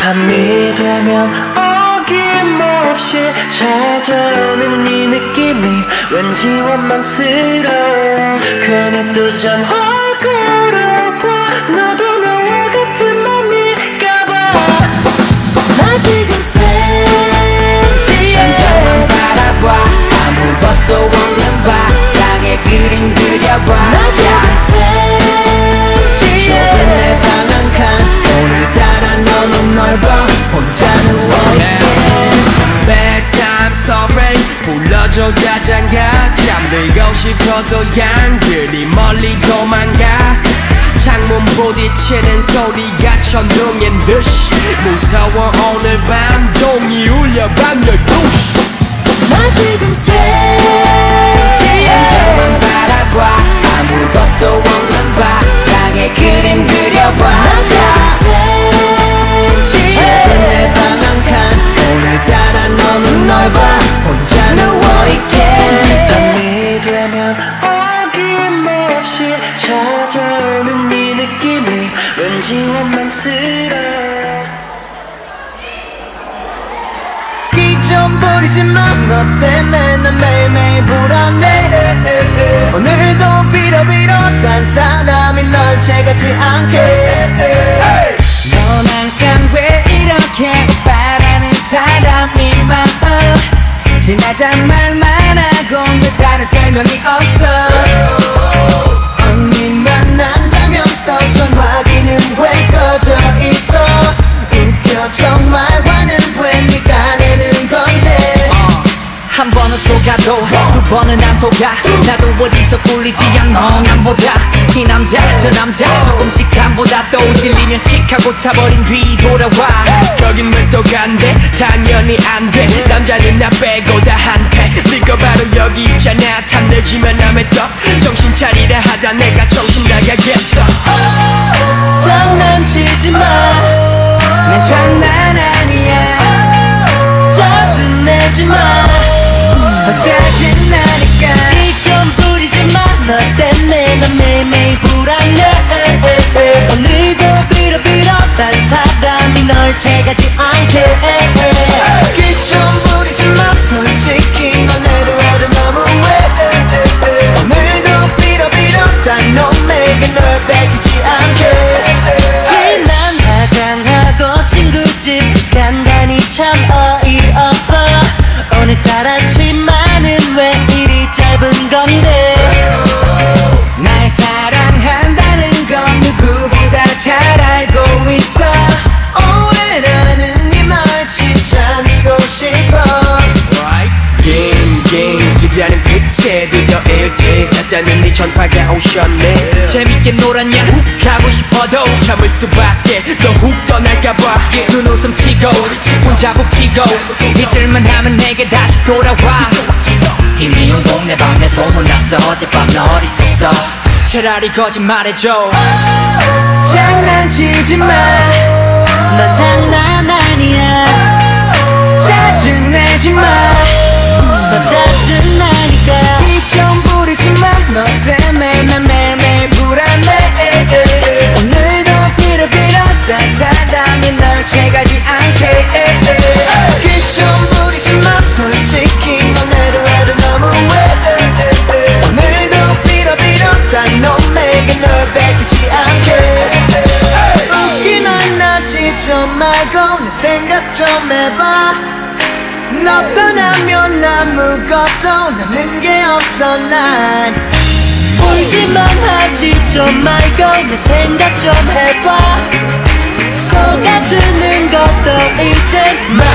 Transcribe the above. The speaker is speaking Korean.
밤이 되면 어김없이 찾아오는 이 느낌이 왠지 원망스러워. 괜히 또 전화 걸어봐. 너도 나와 같은 맘일까봐. 나 지금 센치해. 천장만 바라봐. 아무것도 없는 바탕에 그림 그려봐. 나 지금 센치해. 좁은 내 방 한 칸 오늘따라 너무 넓어 혼자 누워있게. Bedtime story 불러줘 자장가. 잠들고 싶어도 양들이 멀리 도망가. 창문 부딪히는 소리가 천둥인 듯이 무서워. 오늘 밤 종이 울려 밤 12시. 나 지금 센치해. 천장만 바라봐. 아무것도 없는 바탕에 그림 그려봐. 나 지금 센치해. 좁은 내 방 한 칸 오늘따라 너무 넓어 혼자 누워있게. 밤이 되면 어김없이 찾아오는 이 느낌이 왠지 원망스러워. 기 좀 부리지마. 너 때문에 난 매일매일 불안해. 오늘도 빌어빌어 딴 사람이 널 채가지 않게. 넌 항상 왜 이렇게 바라는 사람이 많아. 지나단 말만 하고 그 다른 설명이 없어. 언니 만난다면서 전화기는 왜 꺼져 있어. 웃겨 정말 화는 왜 네가 내는 건데. 한 번은 속아도 두 번은 안 속아. 나도 어디서 꿀리지 않아 남보다. 이 남자 저 남자 조금씩 간보다 또 질리면 킥하고 차버린 뒤 돌아와. 거긴 왜 또 간대. 당연히 안돼. 남자는 나 빼고 다 한패. 네가 바로 여기 있잖아. 탐내지만 남의 떡 정신 차리라 하다 내가 정신 나가겠어. 장난치지마. 난 장난 아니야. 짜증내지마. 더 짜증나니까. 기 좀 부리지마. 너 때문에 난 매일매일 불안해. 오늘도 빌어빌어 딴 사람이 널 채가지 않게. 기 좀 부리지마. 솔직히 너네도 해도 너무해. 오늘도 빌어빌어 딴 놈에게 널 뺏기지 않게. 지난 화장하고 친구집 간다니 참 어이없어. 오늘따라 치마는 왜 이리 짧은 건데. 날 사랑한다는 건 누구보다 잘 알고 있어. 오해라는 네 말 진짜 믿고 싶어. 긴 기다림 끝에 드디어 일찍 났다는 네 전화가 오셨네. 재밌게 놀았냐 훅 가고 싶어도 참을 수밖에. 너 훅 떠날까봐 눈웃음 치고 혼자 북치고 이틀만 하면 내게 다시 돌아와. 이미 온 동네 방네 소문났어. 어젯밤 너 어디 있었어. 차라리 거짓말해줘. 장난치지마. 넌 장난 아니야. 짜증내지마. 더 짜증나니까. 이 좀 부리지마. 너 때문에 난 매일매일 불안해. 오늘도 빌어빌어 딴 사람이 널 채가지 않게. 기 좀 부리지마. 솔직히 너네도 해도 너무해. 오늘도 빌어빌어 딴 놈에게 널 뺏기지 않게. 웃기만 나지 좀 말고 내 생각 좀 해봐. 너 떠나면 아무것도 남는 게 없어. 난 울기만 하지 좀 말고 내 생각 좀 해봐. 속아주는 것도 이젠